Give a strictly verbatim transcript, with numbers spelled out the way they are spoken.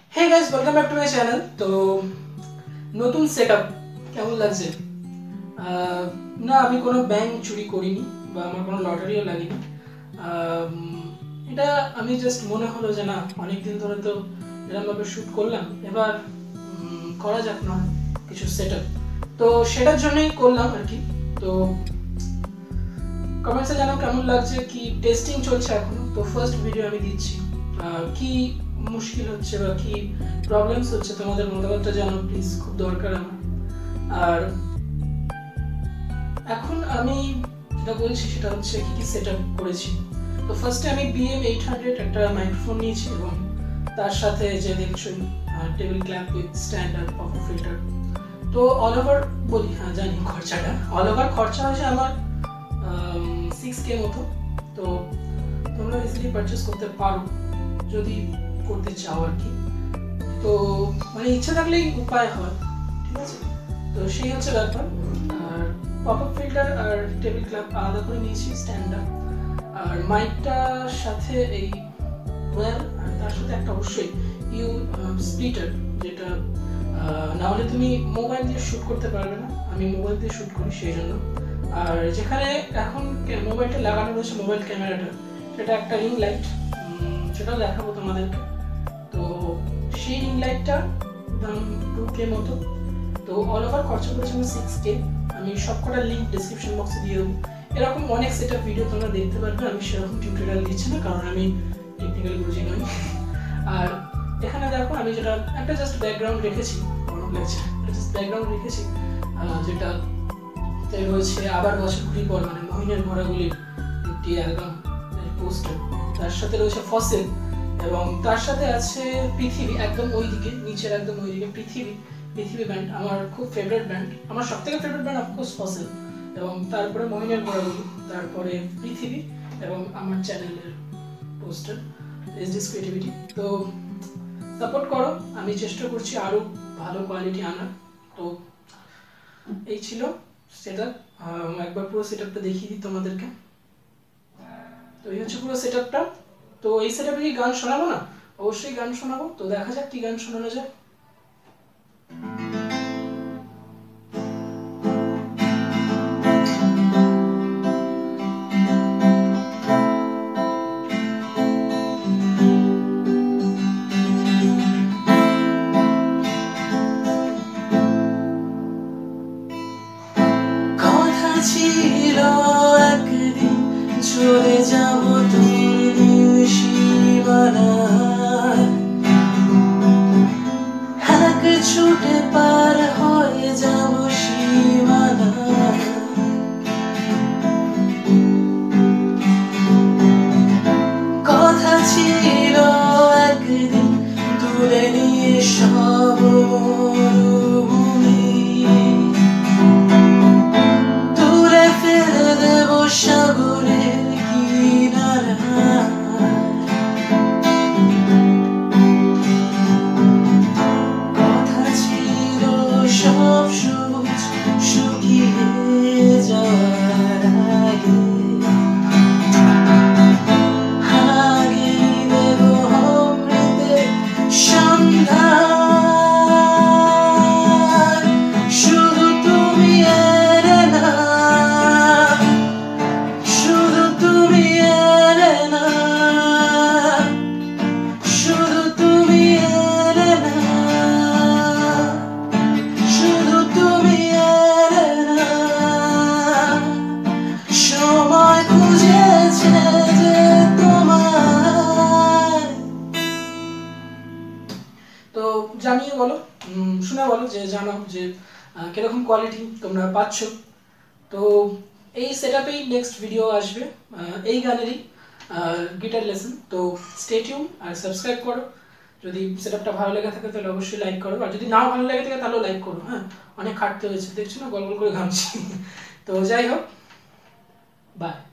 Hey guys, welcome back to my channel. तो নতুন setup কেমন লাগছে? না আমি কোনো ব্যাংক চুরি করিনি বা আমার কোনো লটারিও লাগেনি। এটা আমি জাস্ট মনে হলো যে না অনেক দিন ধরে তো এরকম ভাবে শুট করলাম, এবার করা যাক না কিছু সেটআপ, তো সেটার জন্যই করলাম আর কি। তো কমেন্টসে জানাও কেমন লাগছে, কি টেস্টিং চলছে এখনো। তো ফার্স্ট ভিডিও আমি দিচ্ছি, কি মুশকিল হচ্ছে বা কি প্রবলেমস হচ্ছে তোমাদের মতামতটা জানাও প্লিজ, খুব দরকার আমার। আর এখন আমি যেটা বলছি সেটা হচ্ছে কি কি সেটআপ করেছি। তো ফার্স্টে আমি বিএম এইট হান্ড্রেড একটা মাইক্রোফোন নিয়েছি এবং তার সাথে যে দেখছো টেবিল ক্ল্যাম্প উইথ স্ট্যান্ড আর পপ ফিল্টার। তো অল ওভার বলি, হ্যাঁ জানি খরচাটা অল ওভার খরচা হয়েছে আমার সিক্স কে মতো। তো তোমরা ইজিলি পারচেস করতে পারো যদি করতে চাও আর কি। তো মানে ইচ্ছা থাকলেই উপায় হয়, ঠিক আছে। তো সেই হচ্ছে ব্যাপার। আর পপ আপ ফিল্টার আর টেবিল ক্ল্যাম্প আলাদা করে নিয়েছি, স্ট্যান্ডার্ড। আর মাইকটার সাথে এই ওয়্যার, আর তার সাথে একটা অবশ্যই ইউ স্প্লিটার, যেটা না হলে তুমি মোবাইল দিয়ে শ্যুট করতে পারবে না। আমি মোবাইল দিয়ে শ্যুট করি সেই জন্য। আর যেখানে এখন মোবাইলটা লাগানো রয়েছে, মোবাইল ক্যামেরাটা, সেটা একটা রিং লাইট, সেটাও দেখাবো তোমাদেরকে। তো সেই রিং লাইটটা দাম টু কে মতো। তো অল ওভার খরচা করেছে আমি সিক্স কে। আমি সবকটা লিঙ্ক ডিসক্রিপশন বক্সে দিয়ে দেবো। এরকম অনেক সেটআপ ভিডিও তোমরা দেখতে পারবে। আমি সেরকম টিউটোরিয়াল দিচ্ছি না, কারণ আমি টেকনিক্যাল বুঝি নই। আর এখানে দেখো আমি যেটা একটা জাস্ট ব্যাকগ্রাউন্ড রেখেছি, গরম লাগছে, জাস্ট ব্যাকগ্রাউন্ড রেখেছি, যেটা রয়েছে আবার বছর ঘুরি পর, মানে মহিনের ঘোড়াগুলির একটি অ্যালবাম পোস্টার। তার সাথে রয়েছে ফসিল এবং তার সাথে আছে পৃথিবী, একদম ওইদিকে নিচের একদম ওইদিকে পৃথিবী। পৃথিবী ব্যান্ড আমার খুব ফেভারিট ব্যান্ড, আমার সব থেকে ফেভারিট ব্যান্ড অফকোর্স ফসিল, এবং তারপরে মহিনের ঘোড়াগুলি, তারপরে পৃথিবী এবং আমার চ্যানেলের পোস্টার এসডিস ক্রিয়েটিভিটি। তো সাপোর্ট করো, আমি চেষ্টা করছি আরও ভালো কোয়ালিটি আনার। তো এই ছিল সেটআপ। একবার পুরো সেটআপটা দেখিয়ে দিই তোমাদেরকে। তো এই হচ্ছে পুরো সেটআপটা। তো এই সেটআপে কি গান শোনাবো না? অবশ্যই গান শোনাবো। তো দেখা যাক কি গান শোনানো যায়। কথা ছিল একদিন চলে যাব তোর সীমানায়, এক ছুটে পার হয়ে যাব সীমানায়। কথা ছিল একদিন তুলে নিয়ে সব মরুভূমি, তুলে ফেলে দেব সাগরের কিনারায়। কথা ছিল সব সবুজ শুকিয়ে যাওয়ার আগে, আগেই দেব অমৃতের সন্ধান। শুধু তুমি এলে না, শুধু তুমি এলে না, শুধু তুমি এলে না, শুধু তুমি এলে না। সময় খুঁজেছে যে তোমায়। তো জানিয়ে বলো, শুনে বলো, যে জানাও যে কিরকম কোয়ালিটি তোমরা পাচ্ছ। তো এই সেটআপেই নেক্সট ভিডিও আসবে, এই গানেরই গিটার লেসন। তো স্টে টিউন আর সাবস্ক্রাইব করো। যদি সেটআপটা ভালো লেগে থাকে তাহলে অবশ্যই লাইক করো, আর যদি না ভালো লেগে থাকে তাহলেও লাইক করো। হ্যাঁ, অনেক খাটতে হয়েছে, দেখছো না, গল গল করে ঘামছি। তো যাই হোক, বাই।